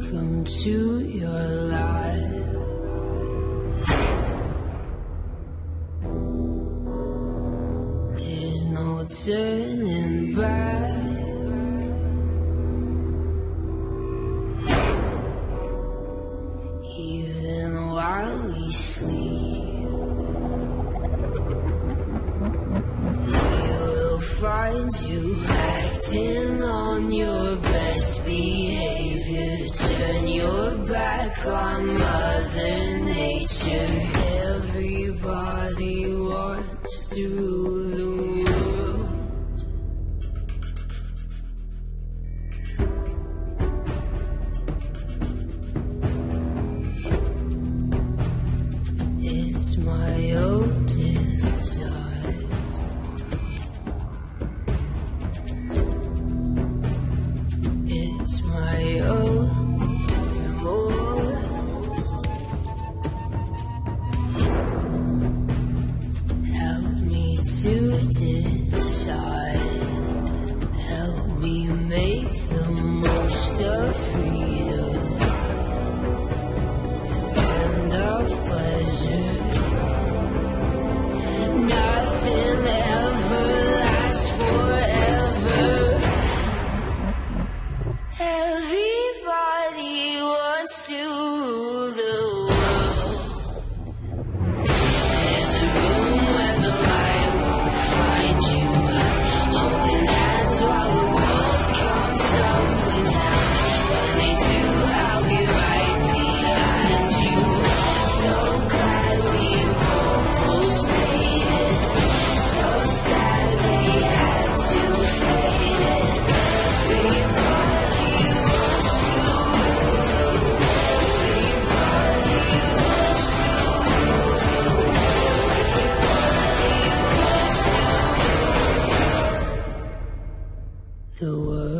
Welcome to your life. There's no turning back. Even while we sleep, we will find you acting on your best behavior. Turn your back on Mother Nature. Everybody wants to rule the world. It's my own desire. It's my own remorse. Help me to decide. Help me make the most of freedom and of pleasure. Nothing ever lasts forever. Everybody wants to rule the world. There's a room where the light won't find you, holding hands while the walls come tumbling down. When they do, I'll be right behind you. So glad we've almost made it. So sad we had to fade it. Everybody wants to rule. Everybody wants to rule. Everybody wants to rule the world.